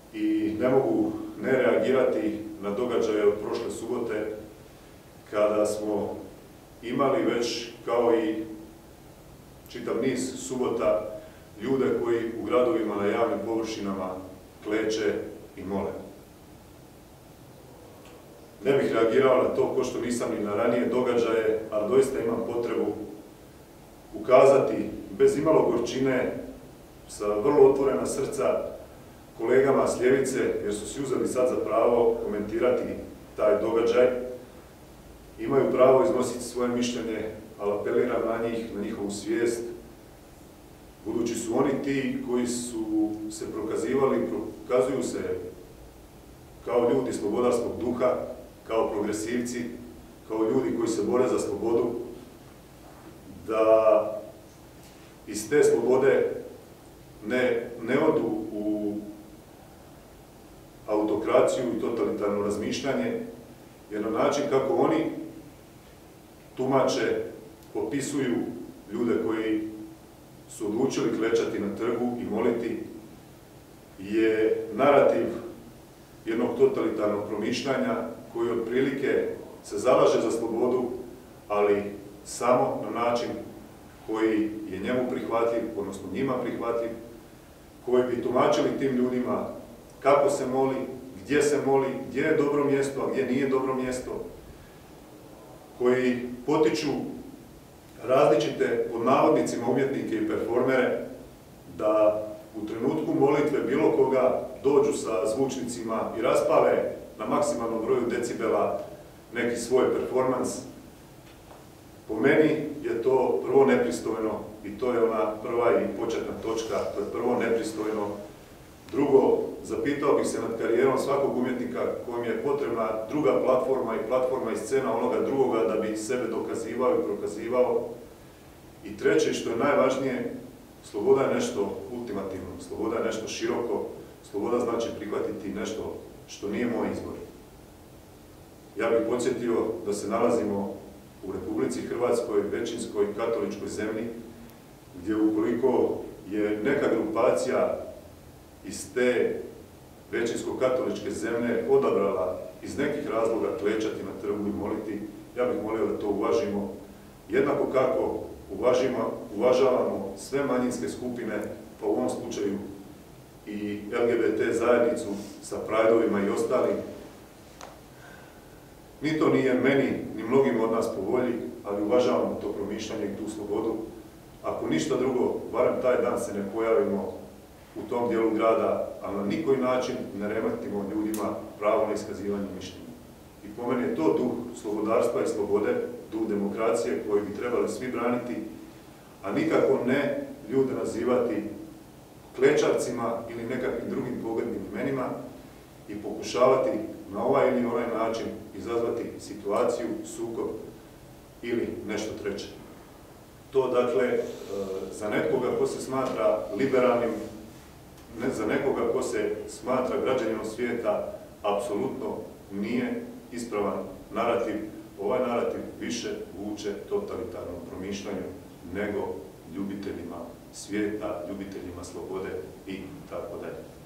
i ne mogu ne reagirati na događaje od prošle subote kada smo imali već, kao i čitav niz subota, ljude koji u gradovima na javnim površinama kleče i mole. Ne bih reagirao na to, ko što nisam ni na ranije događaje, ali doista imam potrebu ukazati bez imalo gorčine, sa vrlo otvorena srca, kolegama s ljevice, jer su si uzeli sad za pravo komentirati taj događaj. Imaju pravo iznositi svoje mišljenje, ali apeliram na njih, na njihovu svijest, budući su oni ti koji su se prokazivali, prokazuju se kao ljudi slobodarskog duha, kao progresivci, kao ljudi koji se bore za slobodu, da iz te slobode ne odu u autokraciju i totalitarno razmišljanje, jer na način kako oni tumače, opisuju ljude koji su odlučili klečati na trgu i moliti, je narativ jednog totalitarnog promišljanja koji otprilike se zalaže za slobodu, ali samo na način koji je njemu prihvatljiv, odnosno njima prihvatljiv, koji bi tumačili tim ljudima kako se moli, gdje je dobro mjesto, a gdje nije dobro mjesto, koji potiču različite, pod navodnicima, umjetnike i performere da u trenutku molitve bilo koga dođu sa zvučnicima i raspale na maksimalnom broju decibela neki svoj performans. Po meni je to prvo nepristojno i to je ona prva i početna točka, to je prvo nepristojno. Drugo, zapitao bih se nad karijerom svakog umjetnika kojem je potrebna druga platforma i platforma i scena onoga drugoga da bi sebe dokazivao i prokazivao. I treće, što je najvažnije, sloboda je nešto ultimativno, sloboda je nešto široko, sloboda znači prihvatiti nešto što nije moj izbor. Ja bih podsjetio da se nalazimo u Republici Hrvatskoj, većinskoj katoličkoj zemlji, gdje ukoliko je neka grupacija iz te većinsko-katoličke zemlje odabrala iz nekih razloga klečati na trgu i moliti, ja bih molio da to uvažimo. Jednako kako uvažavamo sve manjinske skupine, pa u ovom slučaju i LGBT zajednicu sa prajdovima i ostalim. Ni to nije meni, ni mnogim od nas po volji, ali uvažavamo to promišljanje i tu slobodu. Ako ništa drugo, barem taj dan se ne pojavimo u tom dijelu grada, ali na nikoji način ne remetimo ljudima pravo na iskazivanje mišljenja. I po meni je to duh slobodarstva i slobode, duh demokracije koji bi trebali svi braniti, a nikako ne ljude nazivati klečavcima ili nekakvim drugim pogrdnim imenima i pokušavati na ovaj ili onaj način izazvati situaciju, sukob ili nešto treće. To, dakle, za nekoga ko se smatra liberalnim, za nekoga ko se smatra građaninom svijeta, apsolutno nije ispravan narativ. Ovaj narativ više vuče totalitarnom promišljanju nego ljubiteljima svijeta, ljubiteljima slobode i tako dalje.